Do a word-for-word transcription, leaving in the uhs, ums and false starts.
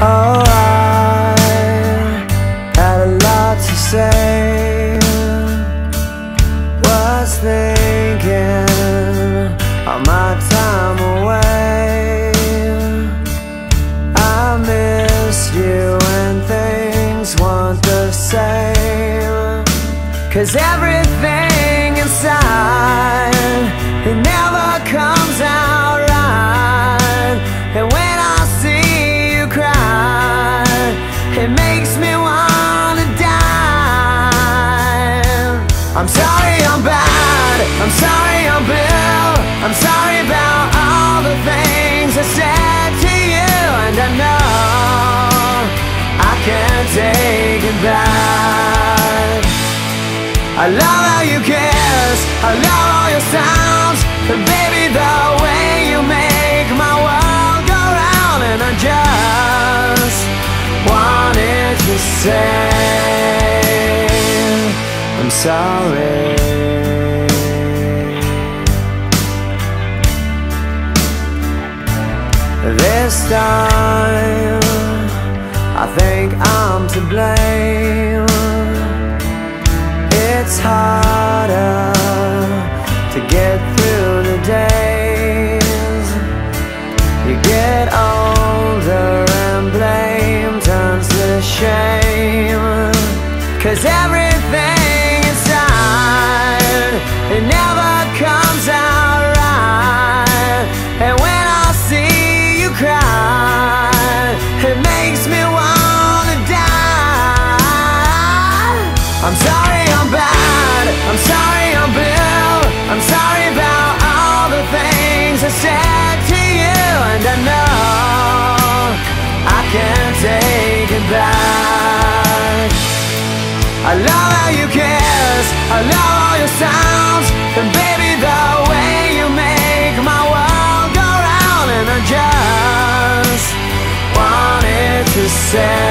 Oh, I had a lot to say. Was thinking of my time away. I miss you when things weren't the same. 'Cause everything inside, it never comes out right. And when I see you cry, it makes me wanna die. I'm sorry I'm bad, I'm sorry I'm Bill, I'm sorry about all the things I said to you. And I know I can't take it back. I love how you kiss, I love all your sounds, and baby the way you make my world go round. And I just wanted to say I'm sorry. This time I think I'm to blame. It's harder to get through the days. You get older and blame turns to shame. 'Cause everything inside, it never comes out right. And when I see you cry, it makes me wanna die. I'm sorry I'm bad, I'm sorry I'm Bill, I'm sorry about all the things I said to you. And I know I can't take it back. I love how you kiss, I love all your sounds, and baby the way you make my world go round. And I just wanted to say